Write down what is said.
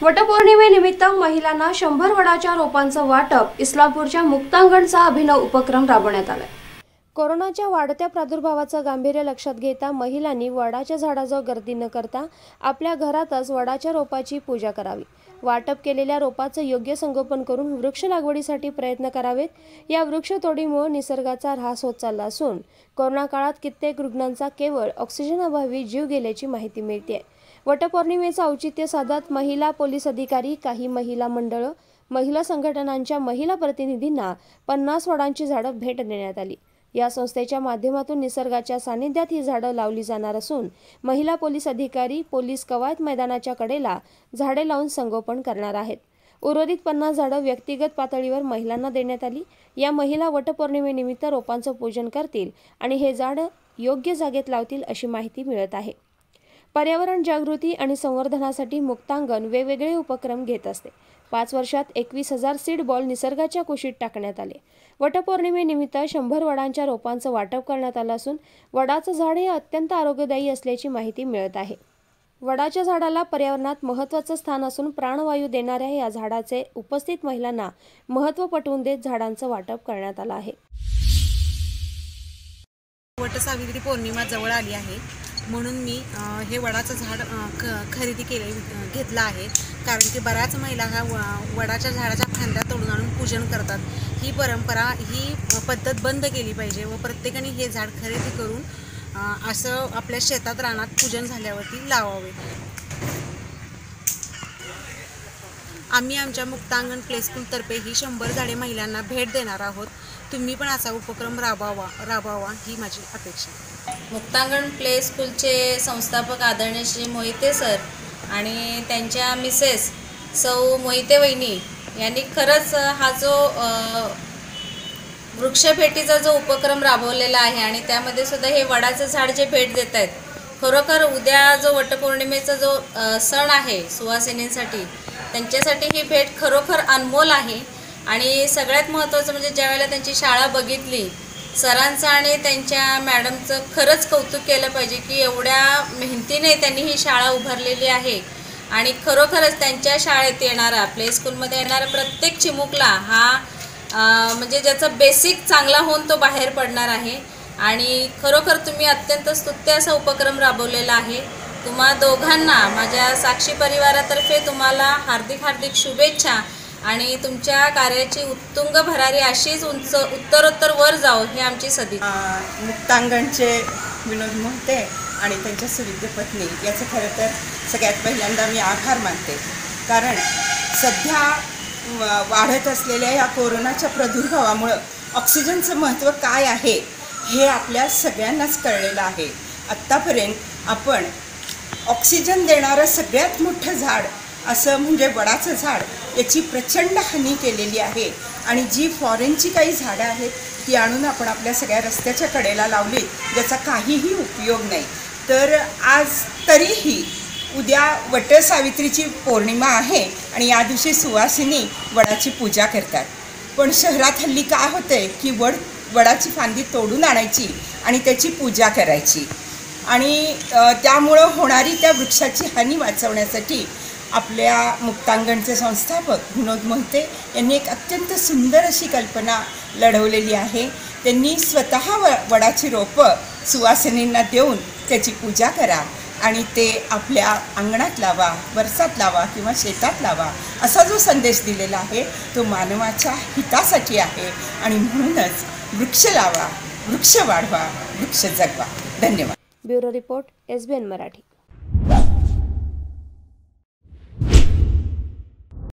वटपौर्णिमेनिमित्त महिलांना 100 वडाच्या रोपांचं वाटप इस्लामपूरच्या मुक्तांगणचा अभिनव उपक्रम राबवण्यात आला। कोरोनाच्या वाढत्या प्रादुर्भावाचं गांभीर्य लक्षात घेता महिलांनी वडाच्या झाडाजवळ गर्दी न करता आपल्या घरातच वडाच्या रोपाची पूजा करावी। वाटप केलेल्या रोपाचं योग्य संगोपन करून वृक्ष लागवडीसाठी प्रयत्न करावेत। या वृक्षतोडीमुळे निसर्गाचा ऱ्हास होत चालला असून कोरोना काळात कित्येक रुग्णांचा केवळ ऑक्सिजनअभावी जीव गेल्याची माहिती मिळते। वटपौर्णिमेचं औचित्य साधत महिला पोलीस अधिकारी, काही महिला मंडळ, महिला संघटनांच्या महिला प्रतिनिधींना 50 वडांची झाडं भेट देण्यात आली। या संस्थेच्या माध्यमातून निसर्गाच्या सानिध्यात ही झाडं लावली जाणार असून महिला पोलीस अधिकारी पोलीस कवायत मैदानाच्या कडेला झाडे लावून संगोपन करणार आहेत। उर्वरित 50 झाडं व्यक्तिगत पातळीवर महिलांना देण्यात आली। या महिला वटपौर्णिमेनिमित्त रोपांचं पूजन करतील आणि हे झाड योग्य जागेत लावतील अशी माहिती मिळत आहे। पर्यावरण जागृती आणि संवर्धनासाठी मुक्तांगण वेगवेगळे उपक्रम घेत असते। 5 वर्षात 21,000 सीड बॉल निसर्गाच्या कुशीत टाकण्यात आले। वटपौर्णिमेनिमित्त 100 वडांच्या रोपांचं वाटप करण्यात आलं असून वडाचं झाड हे अत्यंत आरोग्यदायी असल्याची माहिती मिळत आहे। वडाच्या झाडाला पर्यावरणात महत्त्वाचं स्थान असून प्राणवायू देणाऱ्या या झाडाचे उपस्थित महिलांना महत्त्व पटवून देत झाडांचं वाटप करण्यात आलं आहे। वटसावित्री पौर्णिमा जवळ आली आहे म्हणून मी हे वडाचं झाड खरेदी घेतलं आहे, कारण की बऱ्याच महिला ह्या वडाच्या झाडाच्या फांद्या तोडून आणून पूजन करतात। ही परंपरा, ही पद्धत बंद केली पाहिजे व प्रत्येकाने हे झाड खरेदी करून असं आपल्या शेतात रानात पूजन झाल्यावरती लावावे। आम्ही आमच्या मुक्तांगण प्ले स्कूलतर्फे ही 100 झाडे महिलांना भेट देणार आहोत। तुम्ही पण असा उपक्रम राबवावा ही माझी अपेक्षा। मुक्तांगण प्ले स्कूलचे संस्थापक आदरणीय श्री मोहिते सर आणि त्यांच्या मिसेस सौ मोहिते वहिनी यांनी खरंच हा जो वृक्षभेटीचा जो उपक्रम राबवलेला आहे आणि त्यामध्ये सुद्धा हे वडाचं झाड जे भेट देत आहेत, खरोखर उद्या जो वटपौर्णिमेचा जो सण आहे सुवासिनींसाठी, त्यांच्यासाठी ही भेट खरोखर अनमोल आहे। आणि सगळ्यात महत्त्वाचं म्हणजे ज्यावेळेला त्यांची शाळा बघितली, सरांचं आणि त्यांच्या मॅडमचं खरंच कौतुक केलं पाहिजे की एवढ्या मेहनतीने त्यांनी ही शाळा उभारलेली आहे आणि खरोखरच त्यांच्या शाळेत येणारा, प्ले स्कूलमध्ये येणारा प्रत्येक चिमुकला हा म्हणजे ज्याचा बेसिक चांगला होऊन तो बाहेर पडणार आहे। आणि खरोखर तुम्ही अत्यंत स्तुत्य असा उपक्रम राबवलेला आहे। तुम्हा दोघांना माझ्या साक्षी परिवारातर्फे तुम्हाला हार्दिक शुभेच्छा आणि तुमच्या कार्याची उत्तुंग भरारी अशीच उंच उत्तरोत्तर वर जाओ ही आमची सदिच्छा। मुक्तांगणचे विनोद मोहिते आणि त्यांच्या सुविद्य पत्नी याचं खरं तर सगळ्यात पहिल्यांदा मी आभार मानते, कारण सध्या वाढत असलेल्या या कोरोनाच्या प्रादुर्भावामुळं ऑक्सिजनचं महत्त्व काय आहे हे आपल्या सगळ्यांनाच कळलेलं आहे। आत्तापर्यंत आपण ऑक्सिजन देणारं सगळ्यात मोठं झाड असं म्हणजे वडाचं झाड याची प्रचंड हानी केलेली आहे आणि जी फॉरेनची काही झाडं आहेत ती आणून आपण आपल्या सगळ्या रस्त्याच्या कडेला लावलीत, ज्याचा काहीही उपयोग नाही। तर आज तरीही उद्या वटसावित्रीची पौर्णिमा आहे आणि या दिवशी सुवासिनी वडाची पूजा करतात, पण शहरात हल्ली काय होतंय की वडाची फांदी तोडून आणायची आणि त्याची पूजा करायची आणि त्यामुळं होणारी त्या वृक्षाची हानी वाचवण्यासाठी आपल्या मुक्तांगणचे संस्थापक विनोद मोहिते यांनी एक अत्यंत सुंदर अशी कल्पना लढवलेली आहे। त्यांनी स्वतः वडाची रोपं सुवासिनींना देऊन त्याची पूजा करा आणि ते आपल्या अंगणात लावा, वरसात लावा किंवा शेतात लावा असा जो संदेश दिलेला आहे तो मानवाच्या हितासाठी आहे आणि म्हणूनच वृक्ष लावा, वृक्ष वाढवा, वृक्ष जगवा। धन्यवाद। Bureau report, SBN Marathi.